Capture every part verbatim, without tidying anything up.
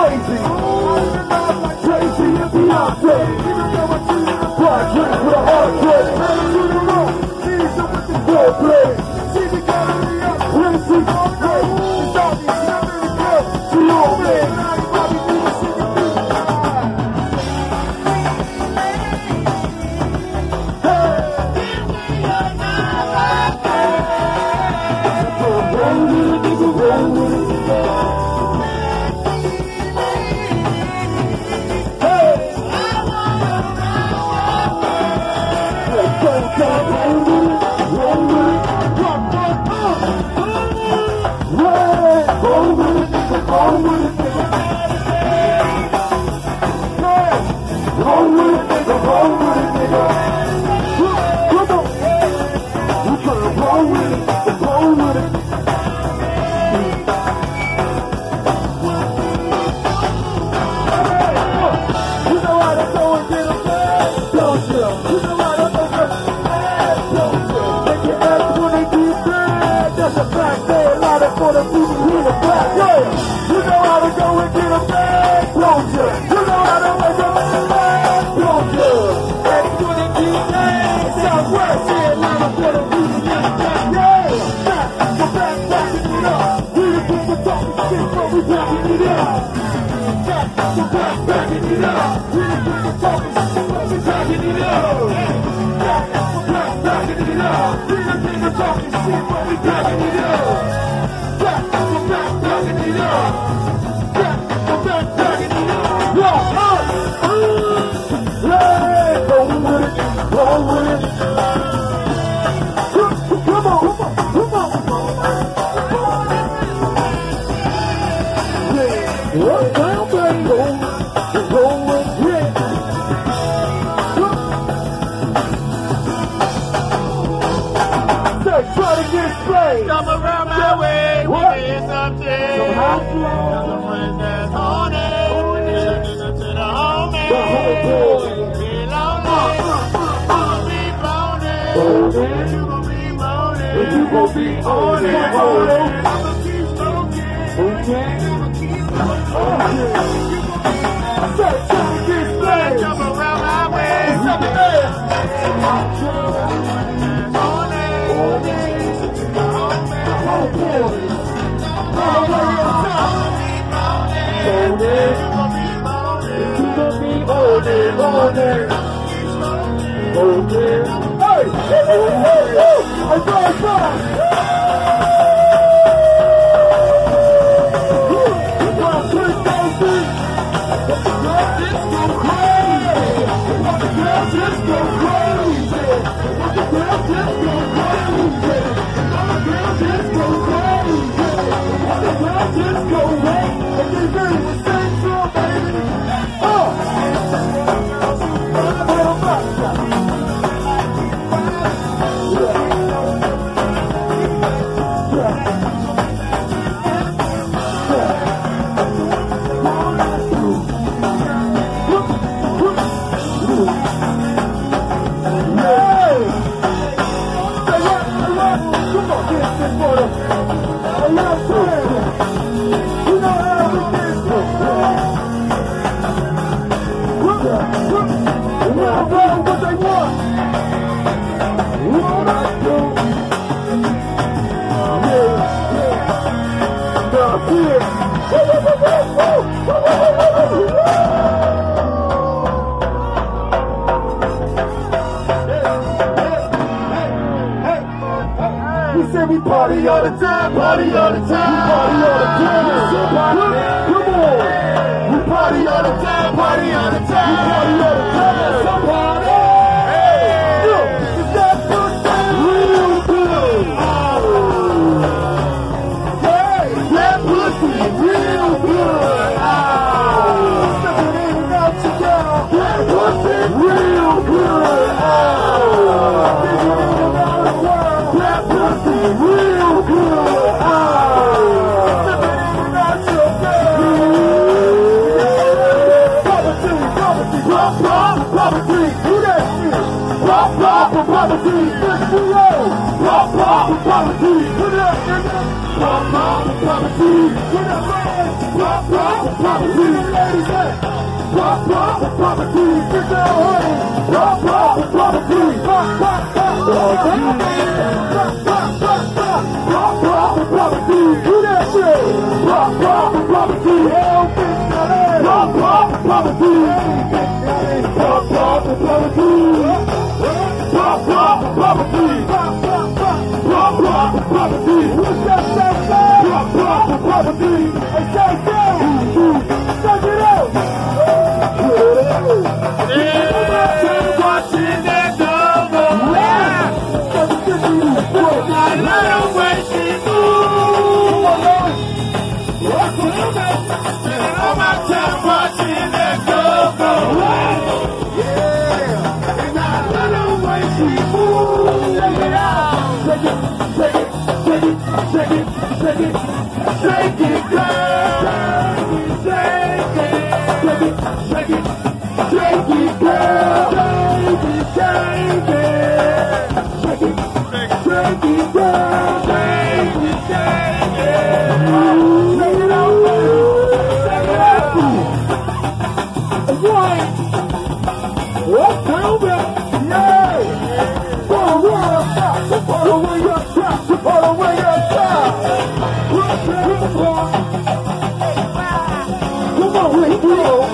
Jay-Z, Jay-Z and Beyonce. Bright drink with a hard drink. Well played. Quincy, hey, it's all these numbers in the club. See you all, man. Party all the time, party all the time, party all the time. Come on, we party all the time, party all the time, party all the time. Somebody, hey, look, is that pussy real good? Hey, that pussy real good. Stepping in and out together, that pussy real good. Digging in and out the world, that pussy real good. Stepping in and out your bed. Poverty, poverty, pop, pop, poverty, do that shit. Pop, pop, poverty, yes we roll. Pop, pop, poverty, put it up, nigga. Pop, pop, poverty, put it up, man. Pop, pop, poverty. ladies at? Pop, pop, property. Get down, honey. Pop, pop, property. Pop, pop, pop, property. Pop, pop, pop, pop. Pop, pop, property. Do that shit. Pop, pop, property. Hell, bitch, that ass. Pop, pop, property. Pop, pop, property. Pop, pop, property. Pop, pop, pop. Pop, pop, property. What's that, that, that? Pop, pop, property. Hey, say, say. Check it out. Watching that dog go wild. I love the way she moves. Spending all my time watching that dog go wild. Yeah, and I love the way she moves. Check it out. Shake it, shake it, shake it, shake it, shake it, shake it, girl. Shake it, shake it, shake it, shake it, girl. Shake it, shake it, shake it, shake it, girl. Shake it, shake it, shake it out, baby. Shake it out. Right. What now, baby? Yeah. For the world, for the way you're trapped, for the way you're trapped. Come on, we go.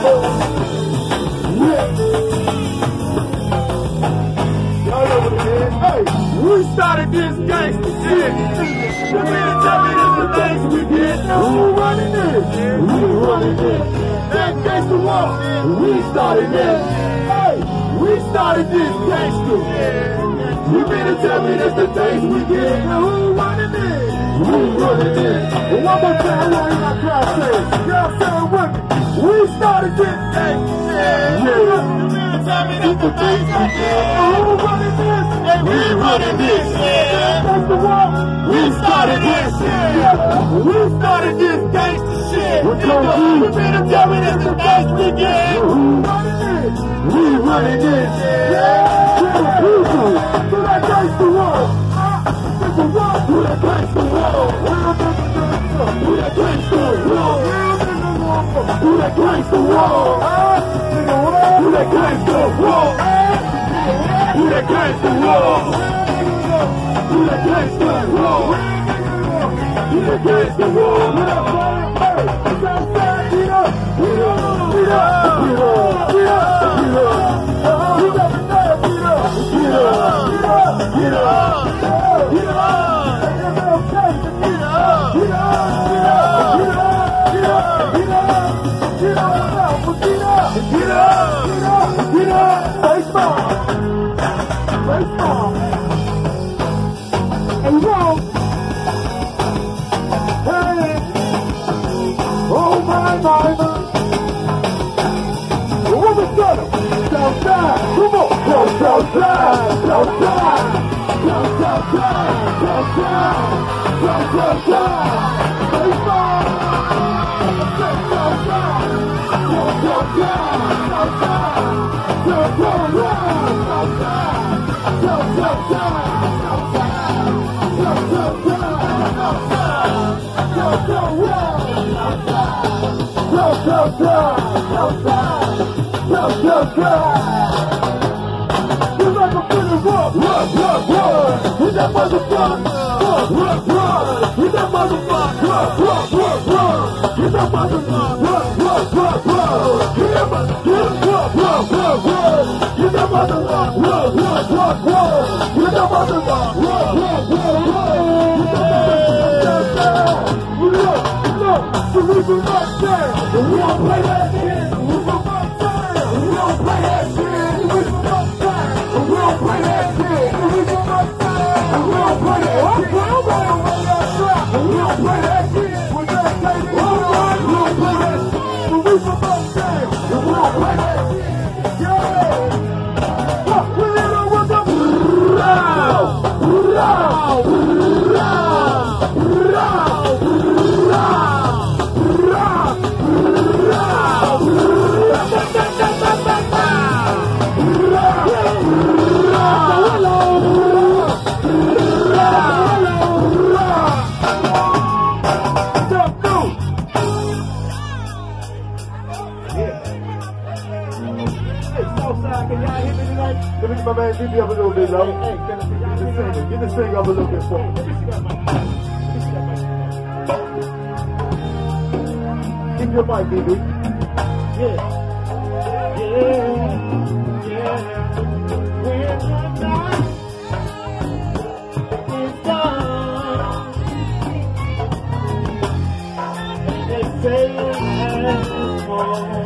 Hey, we started this gangsta shit. You mean to tell me this the things we did? Who running this? We running this. That gangsta walk, we started this. Hey, we started this gangsta. You mean to tell me this the things we did? Now who running this? We running this. And one more time, what in my crowd says? Y'all say with me. We started this gangsta shit. You mean to tell me this the things we did? Now who running this? We running this, yeah. That's the one. We started this shit. We started this gangsta shit. You mean to tell me this the things we did? Who running this? We running this, yeah. To the people, to that gangsta world. To the world, to that gangsta world. To that gangsta world. To that gangsta world. To that gangsta world. Who that gangsta wall? Who that gangsta wall? Who that gangsta wall? Hey, Southside, get up, get up, get up, get up, get up, get up. You got the nerve, get up, get up, get up, get up, get up. Get up, get up, get up, get up, get up, get up, get up, get up, get up, get up, baseball. Baseball. And wrong. Hey. Oh my, my, my. What was that? Southside. Come on. Go Southside. Southside. Go Southside. Southside. Go Southside. Baseball. Go Southside. Go Southside. Southside. Go Southside. Let me get my man D B up a little bit, though. Hey, get the singer. Get the singer up a little bit for me. Keep your mic, D B. Yeah. Yeah. Yeah. When the night is done, and they say it has more.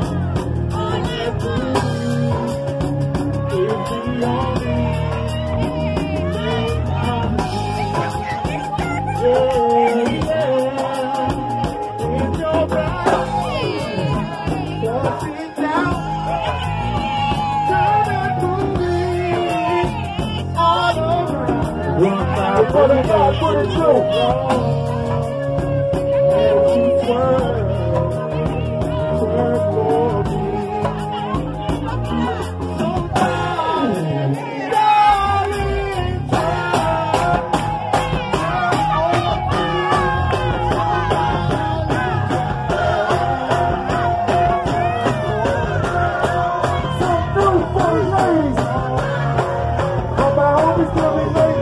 Put it down, put it through. And you swerve, swerve for me. So darling, darling, some new for the ladies. But my homies still be late.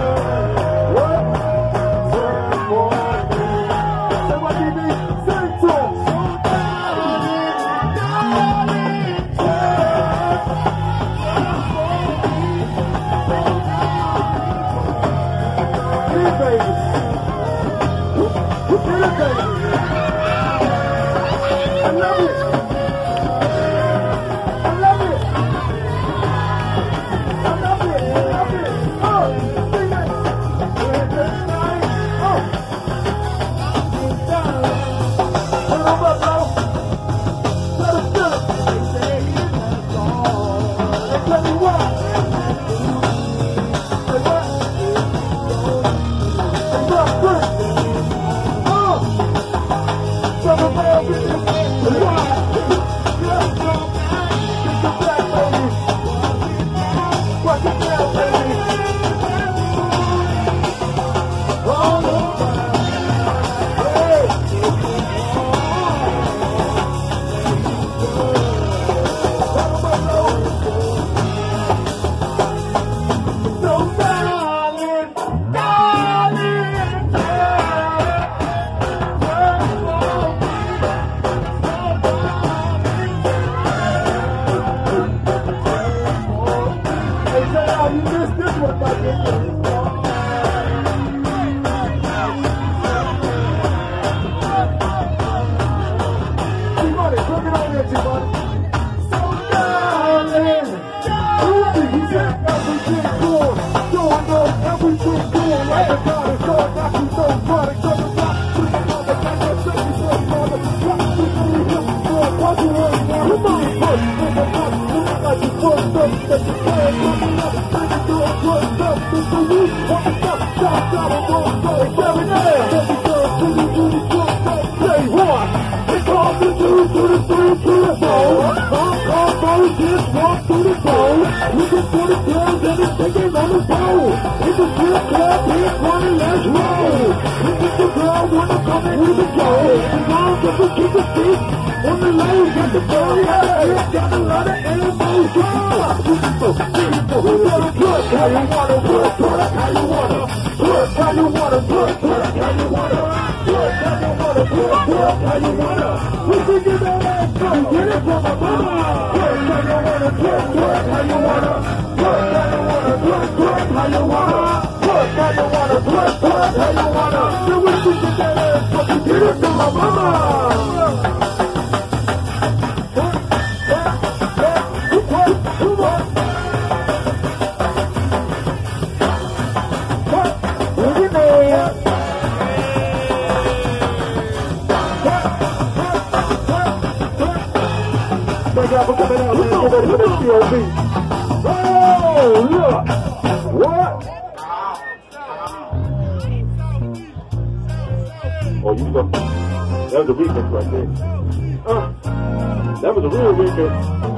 Oh, you go. That was a remix right there. Uh, that was a real remix.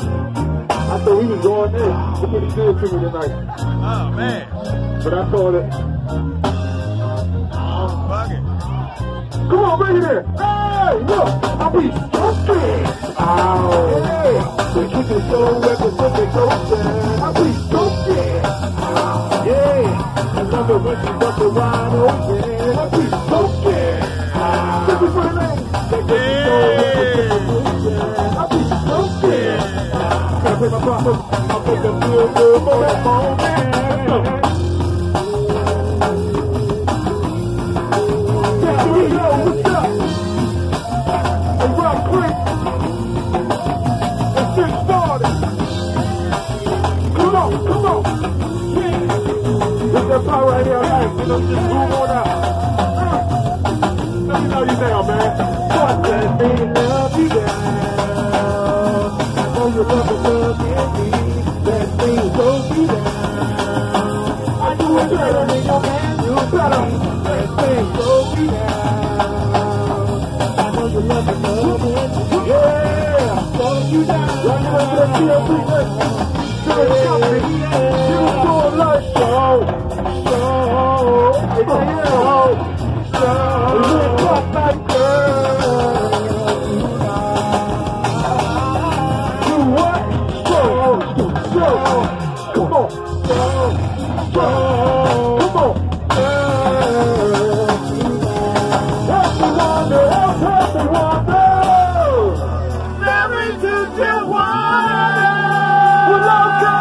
I thought we was going there. Look what he did to me tonight. Oh, man. But I thought it. Oh, fuck it. Come on, bring it in. Hey, look. I'll be stupid. Oh, hey. The kick is so represented, go stand. I'll be remember when she was the wide open. I be smoking. This is my name. I be smoking. Gotta pay my proper. I put them real good for that moment. Yeah, we go. What's up? Hey, Rock Creek. Let's get started. Come on, come on. With that power right here, right? You know, just move on out. Let me know you now, man. Fuck that thing, love you down. I know you love the love in me. That thing goes you down. I do it better than your man do better. That thing goes you down. I know you love the love in me. Yeah, goes you down. Right now, let's see a big let's to the company. You do like so. So, it's a so. So, you talk like girl. Do what? So, so, come on. So, so, come on. Help me wonder, help, help me wonder. Married to Tijuana. We're local.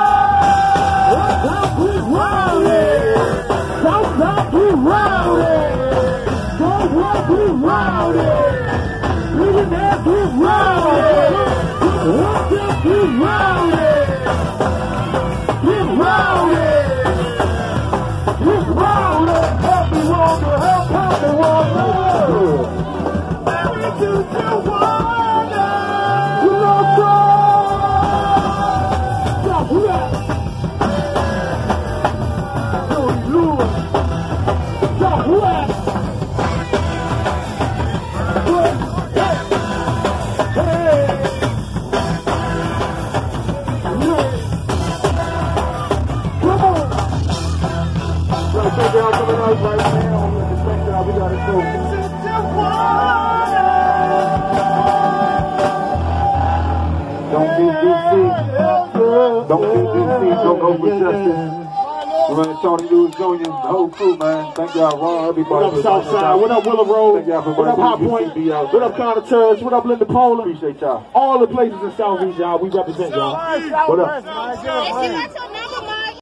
Help me rowdy. Southside we rowdy. Northwest we rowdy. Millionaires we rowdy. What's we rowdy. We rowdy. We rowdy. Help me wonder, help, help me wonder. Married to Tijuana. We're local. Southwest. Southwest. Hey. Yeah. Come on. So check it out coming out right now. Check it out. We got it too. Don't be D C. Don't be D C. Don't go with justice. Man, Tony Lewis Junior, the whole crew, man. Thank y'all, Ron, everybody. What up, Southside? What up, Willow Road? What up, High Point? What up, Counter Church? What up, Linda Poland? Appreciate y'all. All the places in Southeast, y'all. We represent y'all. What up?